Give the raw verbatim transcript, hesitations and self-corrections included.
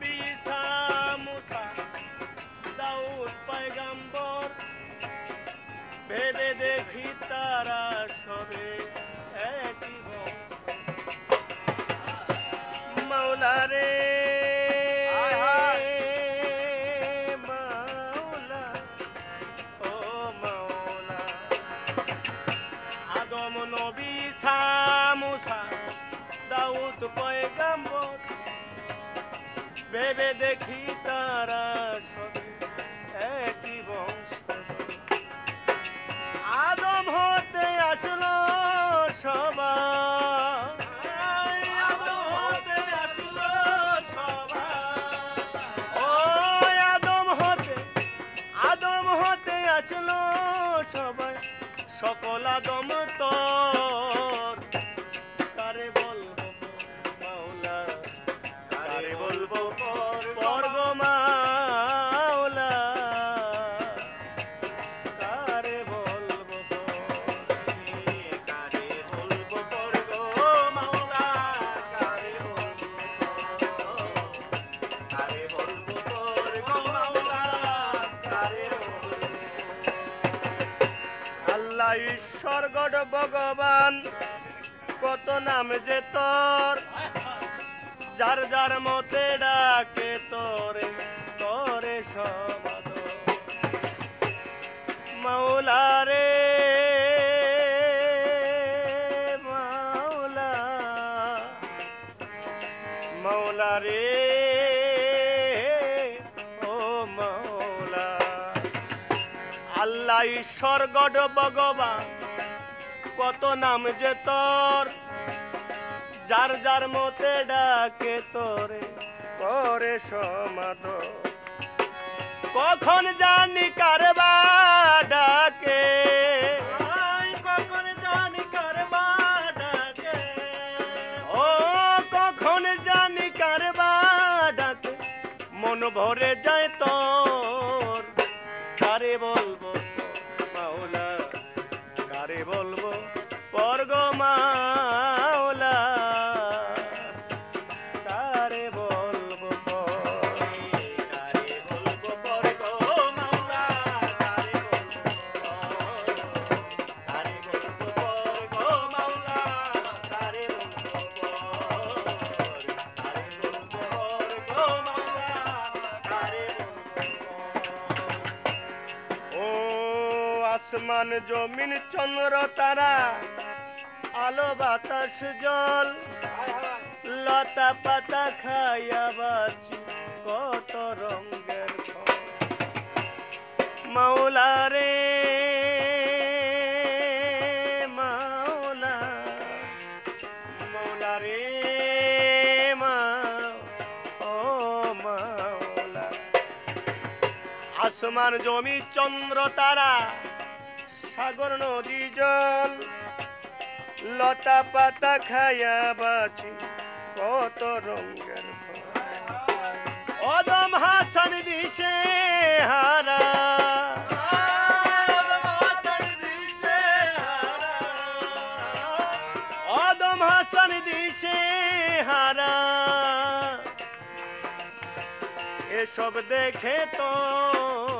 নবী ঈসা মুসা দাউদ পয়গম্বর ভেবে দেখি তারা সবে একই বংশ মাওলা রে মাওলা ও মাওলা আদম নবী ঈসা মুসা দাউদ পয়গম্বর ভেবে দেখি তারা সবে একই বংশ আদম হতে আসলো সবাই আদম হতে আসলো সবাই ও আদম হতে আদম হতে আসলো সবাই সকল আদম তোর কারে বলবো মাওলা কারে বলবো পর্ব মাওলা কারে বলবো কারে বলবো পর্ব মাওলা কারে বলবো কারে বলবো পর্ব মাওলা কারে বলবো আল্লাহ ঈশ্বর গড ভগবান কত নাম যে তোর যার যার মতে ডাকে তোরে তোরে সমাদর মাওলা রে মাওলা মাওলা রে ও মাওলা আল্লাহ ঈশ্বর গড ভগবান কত নাম যে তোর যার যার মতে ডাকে তোরে করে সমাদর কখন জানি কারবা ডাকে কখন জানি কারবা ডাকে ও কখন জানি কারবা ডাকে মন ভরে যায় তোর কারে বলবো মাওলা কারে বলবো পর্গ মাওলা কারে বলবো কারে বলবো পর্গ মাওলা কারে বলবো কারে বলবো পর্গ মাওলা কারে বলবো কারে বলবো পর্গ মাওলা কারে বলবো ও আসমান জমিন চন্দ্র তারা আলো বাতাস জল লতা পাতা খাইয়া বাঁচি কত রঙের ফল মাওলা রে মাওলা মাওলা রে মা ও মাওলা আসমান জমি চন্দ্র তারা সাগর নদী জল লতা পাতা খাইয়া বাঁচি কত রঙের অদম হাসান দিশে হারা অদম হাসান দিশে হারা এসব দেখে তো